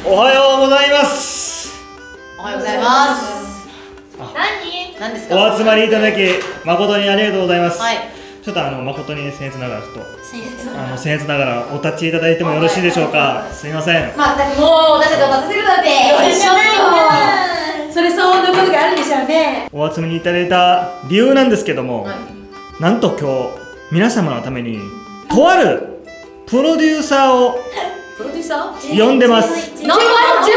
おはようございます。 おはようございます。何ですか。 お集まりいただき誠にありがとうございます。 はい。 ちょっと誠に僭越ながら僭越ながらお立ちいただいてもよろしいでしょうか。すみません。 まったくもう私たちを立たせるなんてしょうないよ。それ相応のことがあるんでしょうね。 お集めにいただいた理由なんですけども、なんと今日皆様のためにとあるプロデューサーを呼んでます。 何倍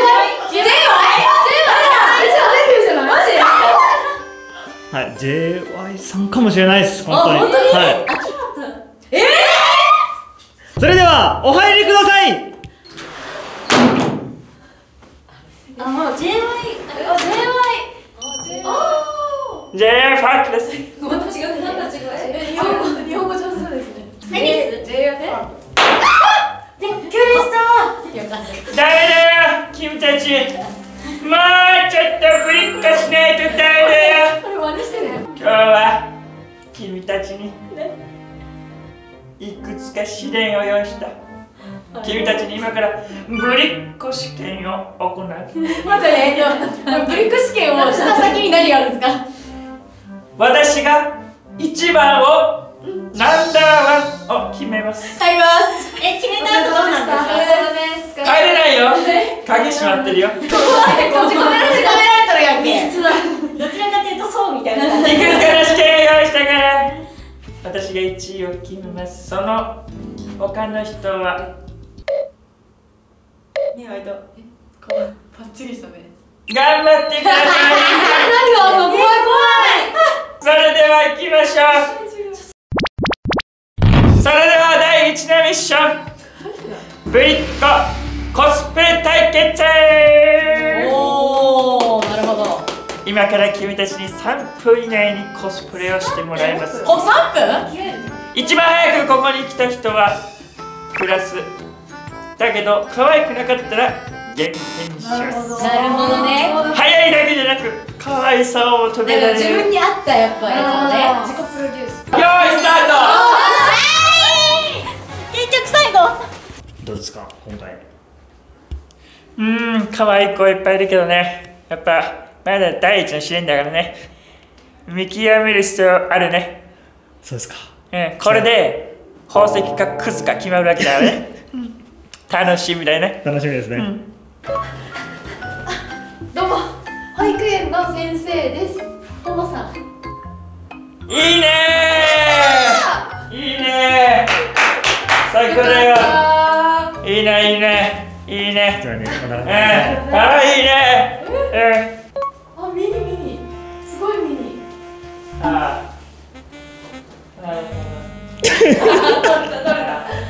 はい、JY さんかもしれないです。本当に。はい。それではお入りください。JY ファックです。 また違う。なんか違う。日本語上手そうですね。JY ファック。びっくりした。 ダメだよ、君たち。もうちょっとぶりっこしないとダメだよ。 これ真似してる。 今日は君たちにいくつか試練を用意した。君たちに今からぶりっこ試験を行う。 待ってね、ぶりっこ試験をした先に何があるんですか。 私が1番をナンバーワンを決めます。 入ります。決めた後どうなんですか。 帰れないよ。鍵閉まってるよ。 閉じ込められたらやんけ。どちらかというとそうみたいな。 いくつかの試験を用意したから私が1位を決めます。その他の人は目開いた。顔パッチリした目。 頑張ってください。 何があんの。怖い。 それでは行きましょう。それでは第1のミッション、ぶりっこコスプレ対決。 おー、なるほど。 今から君たちに3分以内にコスプレをしてもらいます。 お、3分？ 一番早くここに来た人はプラスだけど可愛くなかったら減点します。 なるほどね。 早いだけじゃなく可愛さを求められる。 自分に合ったやっぱやつをね。自己プロデュース。 用意スタート。 結局最後。 どうですか今回。可愛い子いっぱいいるけどね、やっぱまだ第一の試練だからね、見極める必要あるね。そうですか。これで宝石かクズか決まるわけだよね。楽しみだよね。楽しみですね。 どうも、保育園の先生です。ともさん。 いいねー。いいねー。最高だよ。いいねいいねいいね。あいいね。 あ、ミニすごいミニ。 ああ。なるほど。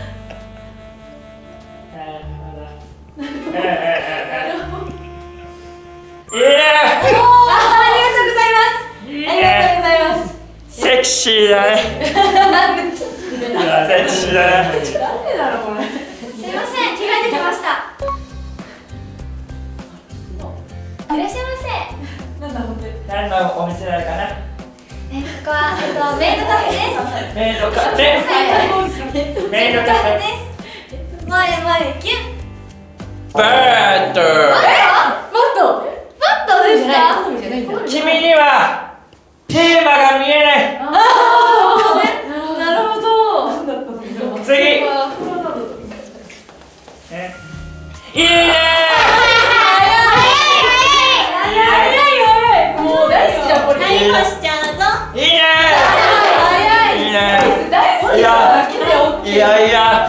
いいね。 ありがとうございます。ありがとうございます。 セクシーだね。セクシーだね。 誰だろうこれ。すいません、着替えてきました。いらっしゃいませ。 何のお店なのかな。 ここはメイドカフェです。 メイドカフェ。メイドカフェです。 前キュン。 バット。 バットですか。 君にはテーマが見えない。 なるほど。 次。いいね。 もう大好きじゃんこれ。何もしちゃうぞ。 いいね。いいね。 大好きだ。 いやいや。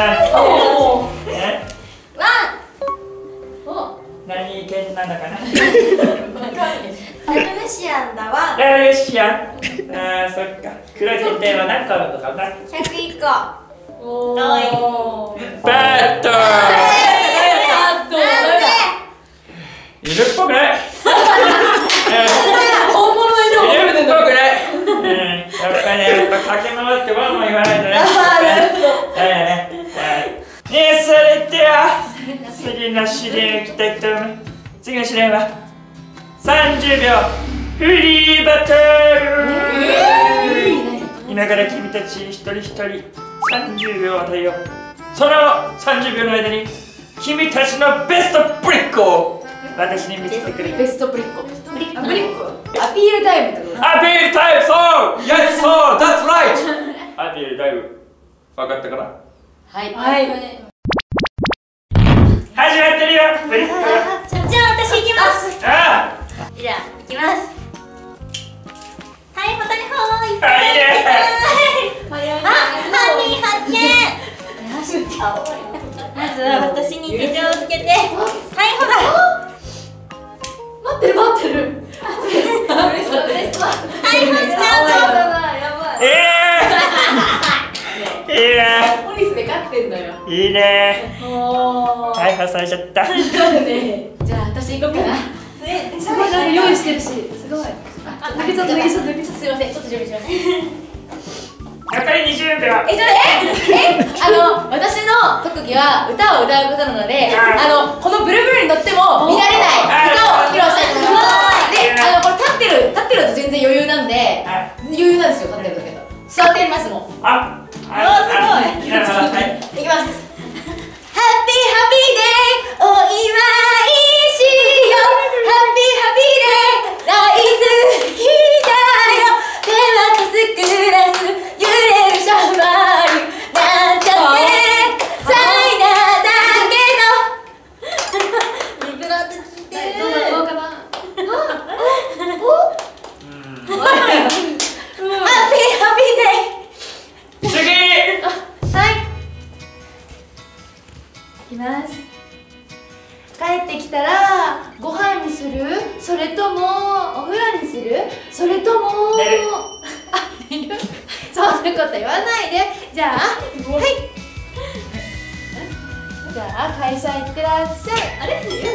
何犬なのかな。 ラルメシアンだわ。 ラルシアン。ああ、そっか。黒い設定は何個あるのかな。 101個。かわいい。 バット。犬っぽくない。 本物の犬。 犬っぽくない。やっぱね、やっぱ駆け回ってワンワン言わないとね。それでは次の試練いきたいと思います。次の試練は30秒フリーバトル。今から君たち一人一人30秒を与えよう。その30秒の間に君たちのベストブリックを私に見せてくれ。 ベストブリッコ。ブリッコ。アピールタイムってこと。 アピールタイム、そう Yes, so, that's right アピールタイム、分かったかな。 はい。 始まってるよ、ブリック。 じゃあ私行きます。 あじゃあ行きます。はい、ホタルホーイ。 あ、いいね。 あ、ハニー発見。まずは私に手錠をつけて、はい、ほら。 待ってる。 はい、ほら。 いいね。 ポリスで勝ってんだよ。 いいね。はい、挟れちゃった。 じゃあ私行こうかな。すごいなんか用意してるし、すごい。抜けちゃった。すいません、ちょっと準備します。 残り20秒。 私の特技は歌を歌うことなので、このブルブルに乗っても乱れない歌を披露したいと思います。で、これ立ってると全然余裕なんで、余裕なんですよ、立ってるだけど。座ってやりますもん。 すごい。 いきます。ハッピーハッピーデーお祝いしよう。ハッピーハッピーデー大好きだよ。手渡すグラス揺れるシャンパンなんちゃってサイダーだけどビブラート聞いてる。どうかな。ハッピーハッピーデー。 次。 はい。いきます。帰ってきたらご飯にする？それともお風呂にする？それとも寝る。 寝る？そんなこと言わないで。じゃあ、はい。じゃあ会社行ってらっしゃい。あれ？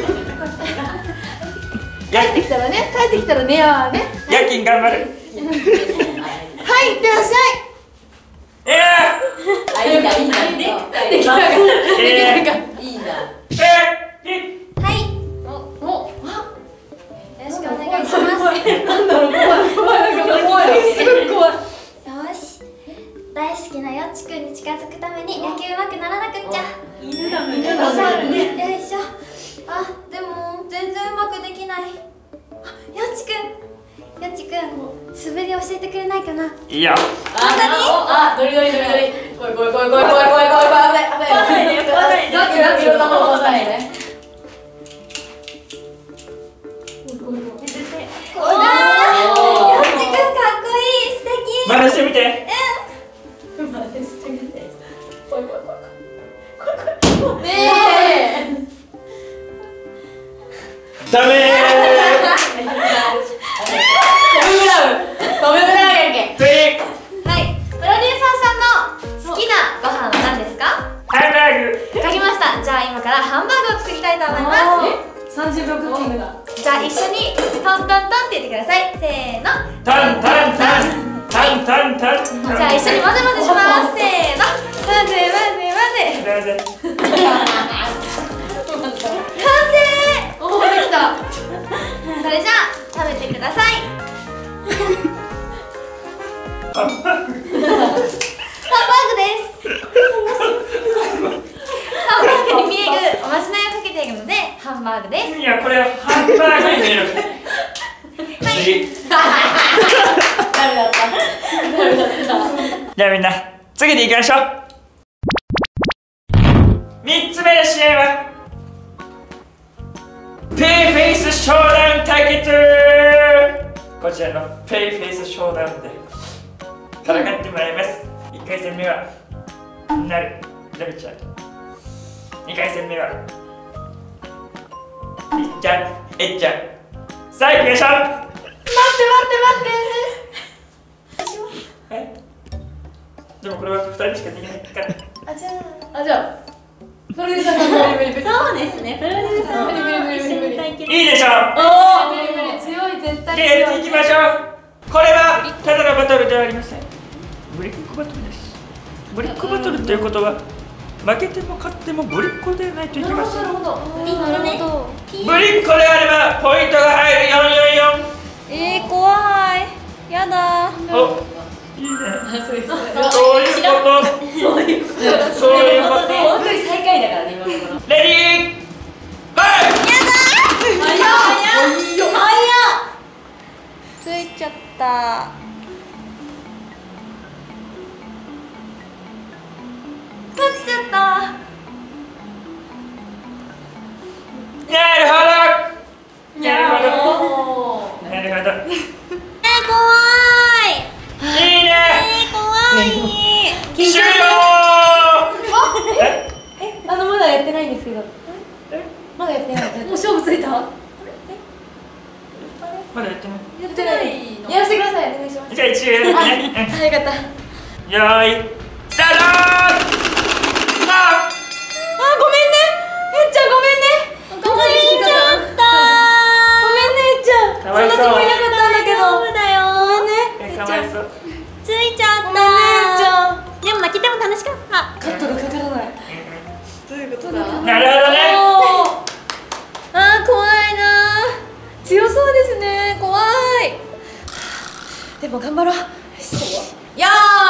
帰ってきたらね。帰ってきたら寝やわね。 夜勤頑張る。 はい、行ってらっしゃい。いいな。できたか。いいな。 はい。よろしくお願いします。 なんだろう、怖い。すごい怖い。 よし。大好きなよっちくんに近づくために野球うまくならなくっちゃ。 犬だね。 よいしょ。あ、でも全然うまくできない。よっちくん、素振り教えてくれないかな。 いいよ。 ドリ。怖い。危ない。 真似してみて。ダメー。 トムブラウンやんけ。 次。 はい、プロデューサーさんの好きなご飯は何ですか？ ハンバーグ。 書きました。じゃあ今からハンバーグを作りたいと思います。 30秒クッキングだ。 じゃあ一緒にトントントンって言ってください。せーの。 タン。じじゃあ一緒に混ぜ混ぜします。せーの。混ぜ。完成。 おお、できた。 それじゃあ食べてください。ハンバーグです。ハンバーグに見えるおまじないをかけているのでハンバーグです。 いや、これハンバーグに見える。次。じゃあみんな次でいきましょう。3つ目の試合はペイフェイスショーダウン対決。こちらのペイフェイスショーダウンで戦ってもらいます。1回戦目はなるちゃん、2回戦目はいっちゃん、えっちゃん。さあ行きましょう。 待ってでもこれは2人しかできないから。 じゃあプロデューサーさん無理。 そうですね。プロデューサーさんは一緒に対決。 いいでしょう。 無理。強い、絶対で、やっていきましょう。これはただのバトルではありません。ブリッコバトルです。ブリッコバトルということは負けても勝ってもブリッコでないといけません。 なるほど。 ブリッコであればポイントが入る。444。 怖い。やだ。 お、いいね。そういうこと。 本当に最下位だからね、今のところ。 レディー勝っちゃった。 なるほど。なるほど。なるほど。 怖い。 いいね。 怖い。 終了。 まだやってないんですけど。まだやってない。もう勝負ついた？ まだやってない。 やってない。やらせてください。お願いします。 じゃあ一応やるね。 はい、よかった。 よーい、スタート。 あ、ごめんね。えっちゃんごめんね。ついちゃった。ごめんね、えっちゃん。 かわいそう。 そんなつもりなかったんだけど。 そうだよ。 ごめんね。 かわいそう。 ついちゃった。 ごめんね、えっちゃん。 でも泣きても楽しかった。 カットがかからない。どういうことだ。 なるほどね。 あー、怖いな。強そうですね。怖い。でも頑張ろう。よーい、スタート。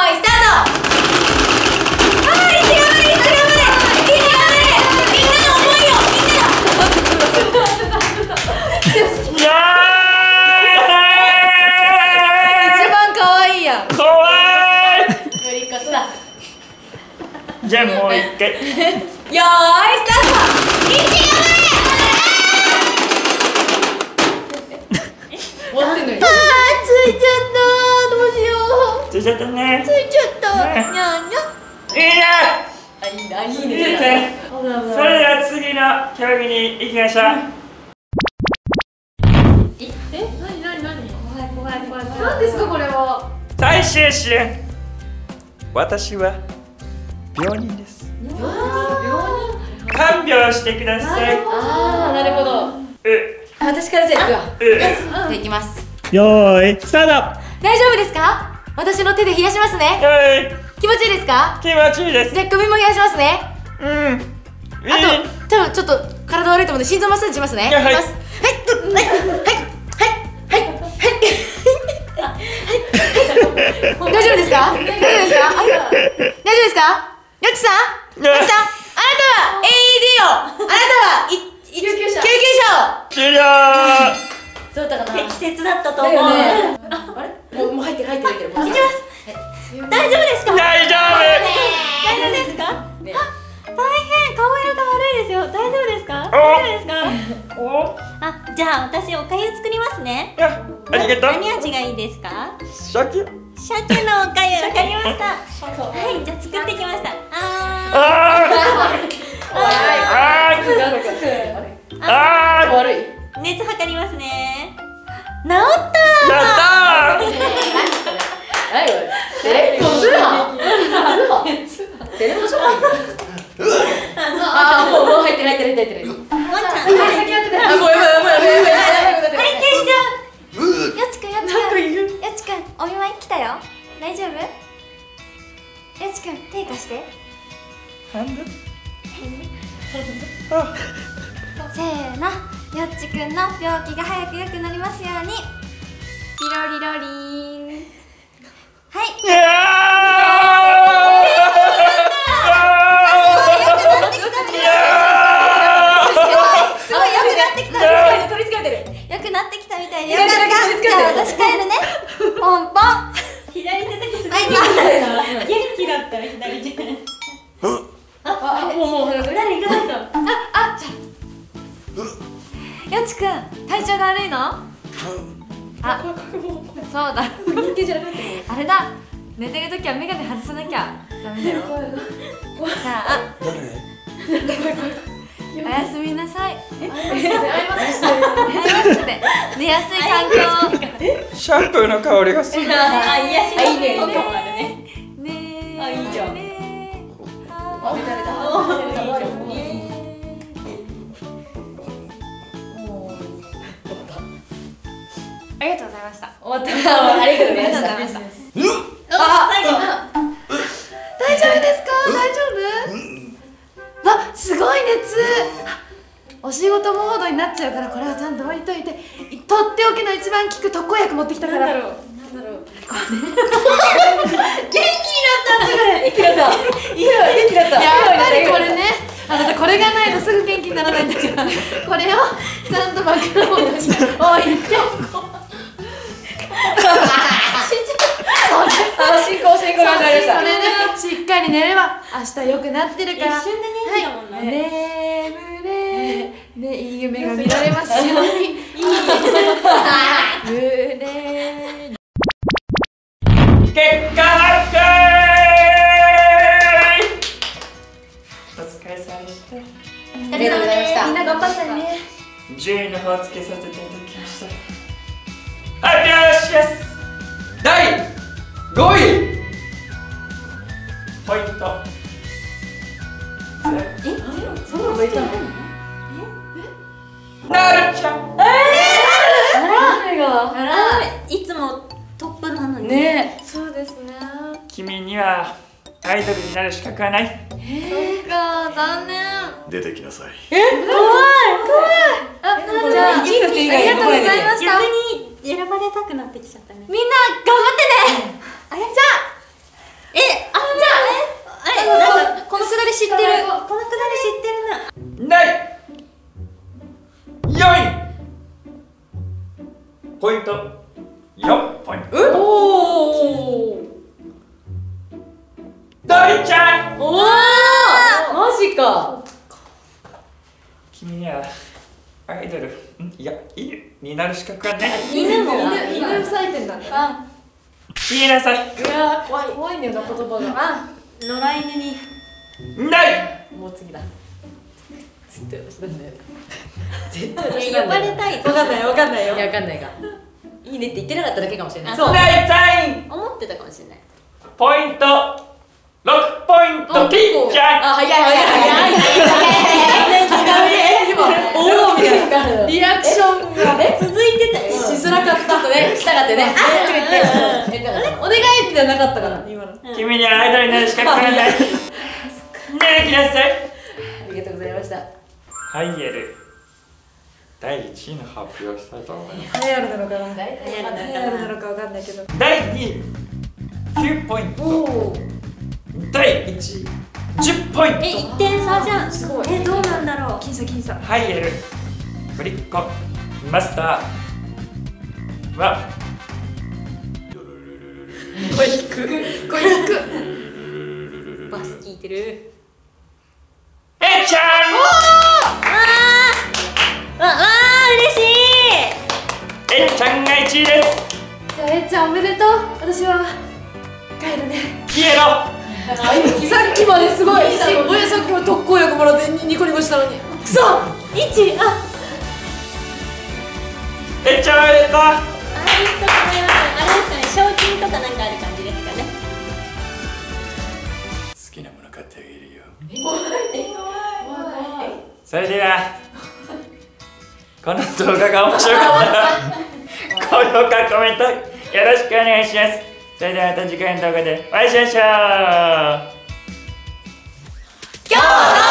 はい、頑張れ、頑張れ。みんなの思いを、 いや一番可愛いやん。 ー。怖い。 無理かすだ。 じゃあもう一回。 よーい、スタート。みんな頑張れ。終わってんのに。あー、ついちゃった。どうしよう。 ついちゃったね。 ついちゃった。 ねにゃんにゃん。 いいね。 あ、いいな、いいいいね。 ね。それでは次の競技に行きましょう。 何ですかこれは。 最終試私は病人です。看病してください。 ああ、なるほど。私からじゃあ行くわ。じゃあ行きます。 よーい、スタート。 大丈夫ですか？私の手で冷やしますね。気持ちいいですか？ 気持ちいいです。 じゃあ首も冷やしますね。 うん。 あと、多分ちょっと体悪いと思うんで心臓マッサージしますね。 はい。 いきます。大丈夫ですか？大丈夫ですか？大丈夫ですか？よっちさん、よっちさん、あなたは AED を、あなたは救急車を。 終了。 そうだったかな。 適切だったと思う。 あれ？もう入ってる。 いきます。大丈夫ですか？ 大丈大丈夫ですか？あ、大変顔色が悪いですよ。大丈夫ですか？大丈夫ですか？ 夫。お。 あ、じゃあ私おかゆ作りますね。 ありがとう。 何味がいいですか？ 鮭。 鮭のおかゆ、わかりました。はい、じゃあ作ってきました。 悪い。 熱測りますね。治ったー。 やったー。 何これ？テレビショッピング。あ、もう入ってる。 ワンちゃん。 先やってた。あ、もうやばい。 はい、停止じゃ。 やちくん、お見舞い来たよ。大丈夫？やちくん、手貸して。せーの、よっちくんの病気が早く良くなりますように。ピロリロリーン。はい。すごい良くなってきた。取り付けてる。良くなってきたみたいでよかった。じゃあ私帰るね。ポンポン。 左手だけすごい元気だったら左手。 もう誰行かないと。 じゃあよちくん、体調が悪いの？あ、そうだ。あれだ。寝てるときはメガネ外さなきゃダメだよ。さあ、おやすみなさい。会いますね。寝やすい環境。 シャンプーの香りがする。 あ、癒しのいいね。 効果もあるね。 ねえ。 あ、いいじゃん。 あ、めためた。ありがとうございました。終わった。ありがとうございました。 最後。 大丈夫ですか？大丈夫？わ、すごい熱。お仕事モードになっちゃうから、これはちゃんと置いといて。とっておきの一番効く特効薬持ってきたから。なんだろう。元気になったすぐ。元気だった。元気だった。やっぱりこれね。あなたこれがないとすぐ元気にならないんだから。これをちゃんと枕元に置いて。 進行始まりました。 それでしっかり寝れば明日良くなってるから。 一瞬で寝るだもんな。 眠れね、いい夢が見られますように。 結果発表。お疲れ様でした。 ありがとうございました。 みんな頑張ったね。 順位の方をつけさせていただきました。発表します。 第5位ポイント。 そんなのいたの？ なるちゃん。 誰が？ いつもトップなのに。 ね、そうですね。 君にはアイドルになる資格はない。 そっか、残念。 出てきなさい。 じゃあ、ありがとうございました。 逆に選ばれたくなってきちゃったね。 みんな頑張ってね。 あれじゃあなんかこのくだり知ってる。このくだり知ってるな。 第4位。ポイント4ポイント。 おお。 ドリちゃん。 おお。マジか。 君にはアイドル、いや犬になる資格はない。 犬も犬採点なんだ。 消えなさい。 うわ、怖い。怖いねんな言葉が。 野良犬に。 ないもう次だ。絶対私なんだよ。 呼ばれたい。 わかんないよ。わかんないか。いいねって言ってなかっただけかもしれない。 そう第3位。 思ってたかもしれない。 ポイント6ポイント。ピッちゃん。 あ、早い。今、おおみたいなリアクションが続いてたよ。 しづらかった。ちょっとね、したかってね。お願いみたいななかったから今の。 君にはアイドルになる資格はない。ねえ、来なさい。 ありがとうございました。 ハイエル第1位の発表をしたいと思います。 流行るなのかな。 流行るなのかわかんないけど。 第2位9ポイント。 おお。 第1位10ポイント。 1点差じゃん。 すごい。 どうなんだろう。 僅差。 ハイエルぶりっ子マスターは声低く。 バス聞いてる。 えちゃん。 嬉しい。 えちゃんが1位です。 じゃあ、えっちゃんおめでとう。私は帰るね。 消えろ。 さっきまですごい。さっきも特効薬もらってニコニコしたのに。くそ。 1。 えちゃんおめでとう。 ありがとうございます。あれですかね、賞金とかなんかある感じですかね。 好きなもの買ってあげるよ。 それではこの動画が面白かったら高評価コメントよろしくお願いします。それではまた次回の動画でお会いしましょう。 今日の